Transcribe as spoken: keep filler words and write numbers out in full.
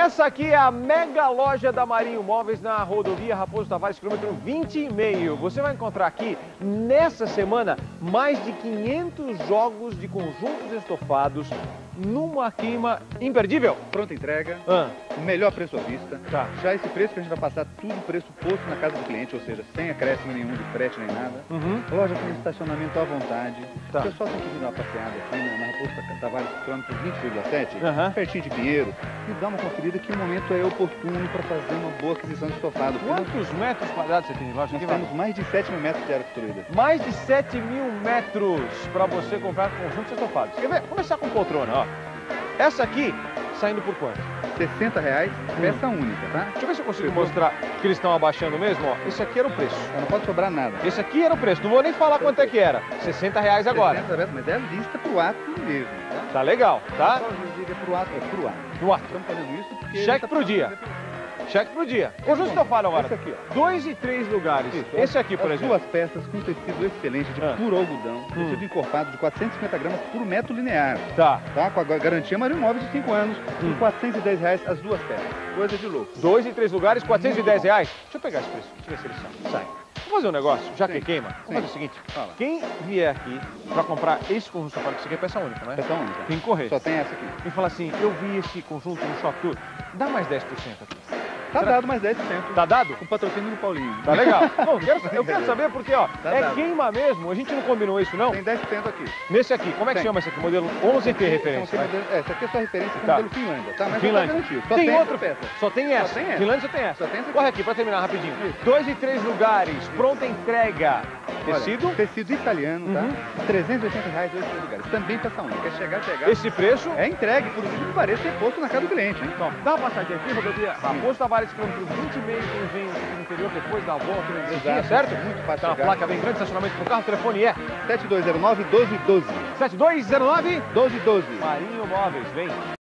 Essa aqui é a mega loja da Marinho Móveis na rodovia Raposo Tavares, quilômetro vinte e meio. Você vai encontrar aqui, nessa semana, mais de quinhentos jogos de conjuntos estofados numa clima imperdível. Pronta entrega, Ah. melhor preço à vista. Tá. Já esse preço que a gente vai passar, tudo preço posto na casa do cliente, ou seja, sem acréscimo nenhum de frete nem nada. Uhum. A loja tem estacionamento à vontade. Tá. O pessoal tem que vir dar uma passeada aqui na, na Raposo Tavares, quilômetro vinte vírgula sete, Uhum. pertinho de Pinheiro, e dá uma conferida que o momento é oportuno para fazer uma boa aquisição de estofado. Quantos metros quadrados você tem de loja Nós aqui, temos Wagner? mais de sete mil metros de área construída. Mais de sete mil metros para você comprar conjuntos estofados. Quer ver? Vamos começar com poltrona, ó. Essa aqui, saindo por quanto? sessenta reais, peça única, tá? Deixa eu ver se eu consigo Chegou. mostrar que eles estão abaixando mesmo, ó. Esse aqui era o preço. Não pode sobrar nada. Esse aqui era o preço. Não vou nem falar quanto é que era. sessenta reais agora. sessenta reais, mas é a lista pro ato mesmo, tá? Tá legal, tá? Só eu digo, é pro ato, é pro ato. No ato. Estamos fazendo isso porque... Cheque tá pro dia. Cheque pro dia. Conjunto estofado agora. Esse aqui, ó. Dois e três lugares. Isso, Esse aqui, por as exemplo. duas peças com tecido excelente de Ah. puro algodão, Hum. tecido encorpado de quatrocentos e cinquenta gramas por metro linear, Tá. tá? Com a garantia Marinho Móveis de cinco anos, Hum. por quatrocentos e dez reais as duas peças. Coisa de louco. Dois e três lugares, quatrocentos e dez reais. Deixa eu pegar esse preço. Deixa eu ver se ele sai. Sai. Vamos fazer um negócio, já que Sim. queima. Vamos Sim. fazer o seguinte. Fala. Quem vier aqui pra comprar esse conjunto estofado, que isso aqui é peça única, né? Peça única. Tem que correr. Só tem essa aqui. E fala assim, eu vi esse conjunto no Shop Tour. Dá mais dez por cento aqui. Tá Será- dado mais dez por cento. Tá dado? Com patrocínio do Paulinho. Tá legal. Não, quero- eu quero saber porque, ó, Tá é dado. queima mesmo. A gente não combinou isso, não? Tem dez por cento aqui. Nesse aqui, como é que Tem. chama esse aqui? Modelo onze T referência. São vai. modelo- É, essa aqui é só referência com Tá. modelo Finlândia, tá? Mas Finlândia. Só tá garantido. Só tem, tem outra essa peça. Só tem essa. tem essa. Finlândia só tem essa. Só tem essa aqui. Corre aqui pra terminar rapidinho. Isso. Dois e três lugares, pronta entrega. Olha, Tecido? Tecido italiano, tá? Uhum. trezentos e oitenta reais, dois três lugares. Também peça única. Quer chegar, pegar. Esse preço? É entregue, por incrível que pareça, é posto na casa do cliente, hein? Então, dá uma passadinha aqui, rodovia Raposo Tavares, quilômetro vinte e meio, quem vem aqui no interior, depois dá a volta aqui na Igrejinha, Exato. certo? Muito fácil Tá uma chegar. placa bem grande, estacionamento pro carro, o telefone é sete dois zero nove, doze doze. sete dois zero nove. doze doze. Marinho Móveis, vem.